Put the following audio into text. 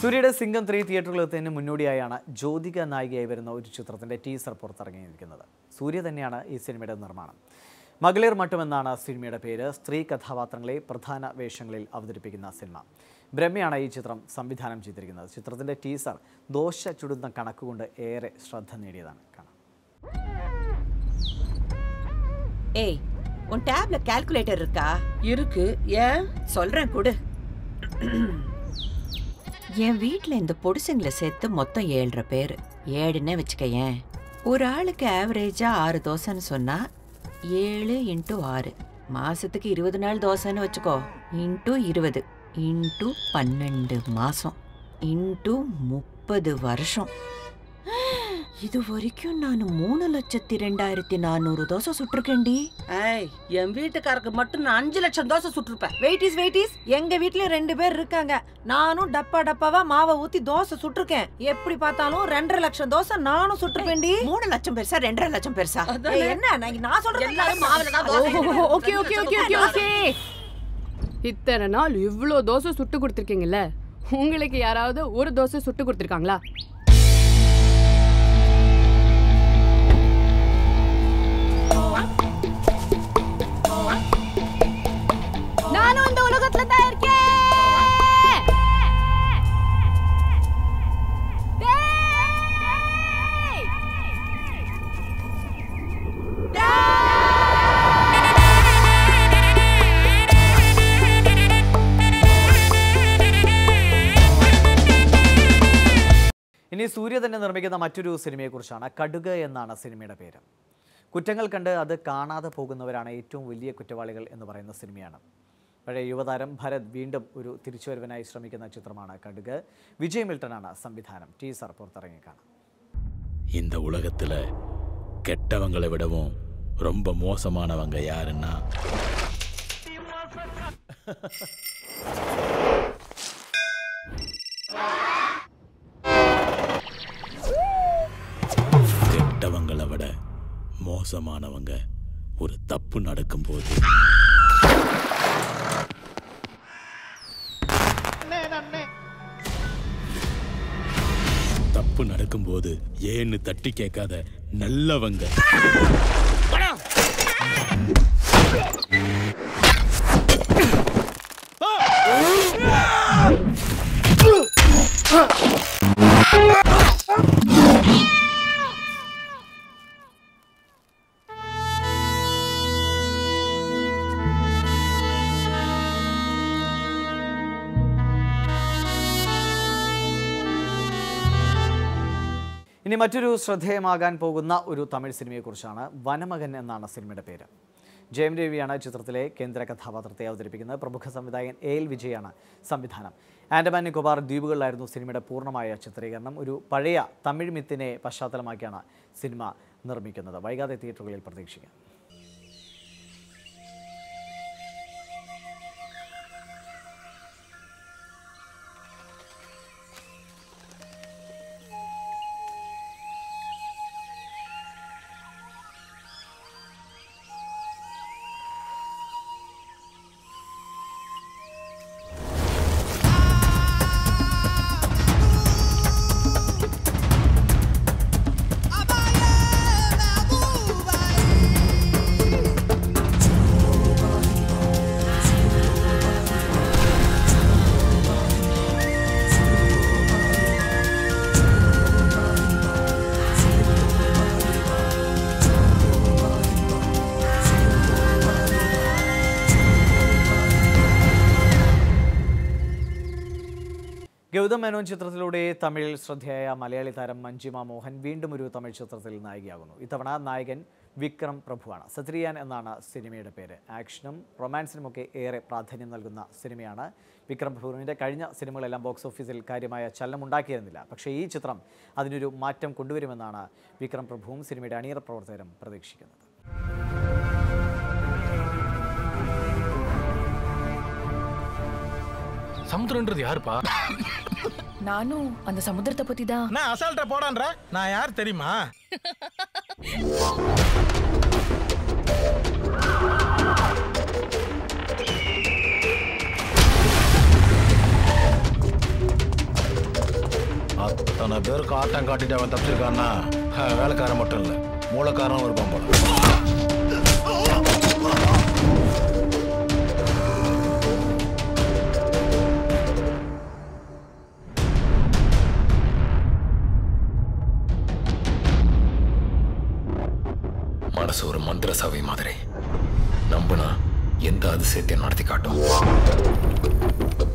സൂര്യയുടെ സിംഗം 3 തിയേറ്ററുകളിലെത്തുന്നതിന് മുന്നോടിയായാണ് ജ്യോതിക നായികയായി വരുന്ന ഒരു ചിത്രത്തിന്റെ ടീസർ പുറത്തിറങ്ങിയിരിക്കുന്നത്. സൂര്യ തന്നെയാണ് ഈ സിനിമയുടെ നിർമ്മാണം. മകളിർ മട്ടും എന്നാണ് സിനിമയുടെ പേര്. സ്ത്രീ കഥാപാത്രങ്ങളെ പ്രധാന വേഷങ്ങളിൽ അവതരിപ്പിക്കുന്ന സിനിമ. ബ്രഹ്മയാണ് ഈ ചിത്രം സംവിധാനം ചെയ്തിരിക്കുന്നത്. ചിത്രത്തിന്റെ ടീസർ ദോശ ചുടുന്ന കണക്കുകൊണ്ട് ഏറെ ശ്രദ്ധ നേടിയതാണ്. കാണാം. ஏய் உன் டேப்ல கால்குலேட்டர் இருக்கா? இருக்கு. ஏன் சொல்றேன் கொடு. என் வீட்ல இந்த பொடுசுங்களை சேர்த்து மொத்தம் 7 பேர். 7ன்னே வச்சுக்கயேன். ஒரு ஆளுக்கு ஆவரேஜா 6 தோசைன்னு சொன்னா 7 × 6 மாசத்துக்கு 20 நாள் தோசைன்னு வச்சுக்கோ. × 20 × 12 மாசம் × 30 வருஷம். இது வரைக்கும் நான் 3,02,400 தோசை சுட்டிருக்கேன்டி. ஏய், என் வீட்டுக்காரருக்கு மட்டும் நான் 5 லட்சம் தோசை சுட்டிருப்பேன். வெயிட்டிஸ் எங்க வீட்ல 2 பேர் இருக்காங்க. நானும் டப்பாவா மாவை ஊத்தி தோசை சுட்டிருக்கேன். எப்படி பார்த்தாலும் 2.5 லட்சம் தோசை நானும் சுட்டிருப்பேன்டி. 3 லட்சம் பெருசா 2.5 லட்சம் பெருசா? என்ன நான் சொல்றேன் எல்லாரும் மாவுல தான் தோசை. ஓகே. இத்தனை நாள் இவ்ளோ தோசை சுட்டு கொடுத்துருக்கீங்கல்ல, உங்களுக்கு யாராவது ஒரு தோசை சுட்டு கொடுத்துருக்காங்களா? நானும் இந்த உலகத்துல தான் இருக்கேன். ഇനി സൂര്യ തന്നെ നിർമ്മിക്കുന്ന മറ്റൊരു സിനിമയെക്കുറിച്ചാണ്. കടുക് എന്നാണ് സിനിമയുടെ പേര്. കുറ്റങ്ങൾ കണ്ട് അത് കാണാതെ പോകുന്നവരാണ് ഏറ്റവും വലിയ കുറ്റവാളികൾ എന്ന് പറയുന്ന സിനിമയാണ്. പഴയ യുവതാരം ഭരത് വീണ്ടും ഒരു തിരിച്ചുവരവിനായി ശ്രമിക്കുന്ന ചിത്രമാണ് കടുക്. വിജയ് മിൽട്ടനാണ് സംവിധാനം. ടീസർ പുറത്തിറങ്ങി കാണാം. இந்த உலகத்துல கெட்டவங்களை விடவும் ரொம்ப மோசமானவங்க யாருன்னா கெட்டவங்களை விட மோசமானவங்க ஒரு தப்பு நடக்கும்போது தப்பு நடக்கும்போது ஏன்னு தட்டி கேட்காத நல்லவங்க. ഇനി മറ്റൊരു ശ്രദ്ധേയമാകാൻ പോകുന്ന ഒരു തമിഴ് സിനിമയെക്കുറിച്ചാണ്. വനമകൻ എന്നാണ് സിനിമയുടെ പേര്. ജയം രവിയാണ് ചിത്രത്തിലെ കേന്ദ്ര കഥാപാത്രത്തെ അവതരിപ്പിക്കുന്നത്. പ്രമുഖ സംവിധായകൻ AL വിജയാണ് സംവിധാനം. ആൻഡമാൻ നിക്കോബാർ ദ്വീപുകളിലായിരുന്നു സിനിമയുടെ പൂർണ്ണമായ ചിത്രീകരണം. ഒരു പഴയ തമിഴ് മിത്തിനെ പശ്ചാത്തലമാക്കിയാണ് സിനിമ നിർമ്മിക്കുന്നത്. വൈകാതെ തിയേറ്ററുകളിൽ പ്രതീക്ഷിക്കാം. ഗൗതം മേനോൻ ചിത്രത്തിലൂടെ തമിഴിൽ ശ്രദ്ധേയ മലയാളി താരം മഞ്ജിമ മോഹൻ വീണ്ടും ഒരു തമിഴ് ചിത്രത്തിൽ നായികയാകുന്നു. ഇത്തവണ നായകൻ വിക്രം പ്രഭുവാണ്. സത്രിയാൻ എന്നാണ് സിനിമയുടെ പേര്. ആക്ഷനും റൊമാൻസിനുമൊക്കെ ഏറെ പ്രാധാന്യം നൽകുന്ന സിനിമയാണ്. വിക്രം പ്രഭുവിൻ്റെ കഴിഞ്ഞ സിനിമകളെല്ലാം ബോക്സ് ഓഫീസിൽ കാര്യമായ ചലനമുണ്ടാക്കിയിരുന്നില്ല. പക്ഷേ ഈ ചിത്രം അതിനൊരു മാറ്റം കൊണ്ടുവരുമെന്നാണ് വിക്രം പ്രഭുവും സിനിമയുടെ അണിയറ പ്രവർത്തകരും പ്രതീക്ഷിക്കുന്നത്. சமுத்திரன்றது யாருப்பா? நானும் அந்த சமுத்திரத்தை பத்தி தான். நான் அசால்ட்டா போடான்ற. நான் யார் தெரியுமா? இத்தனை பேருக்கு ஆட்டம் காட்டிட்டு அவன் தப்பிச்சிருக்கான்னா வேலைக்காரன் மட்டும் இல்லை, மூளைக்காரனும் இருப்பான் போல. மனசு ஒரு மந்திர சபை மாதிரி. நம்புனா எந்த அதிசயத்தையும் நடத்தி காட்டும்.